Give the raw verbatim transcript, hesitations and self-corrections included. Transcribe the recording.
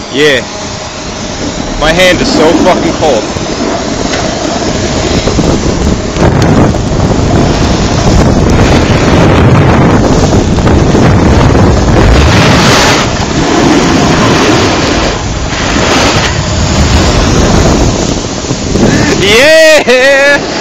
Yeah. My hand is so fucking cold. Yeah!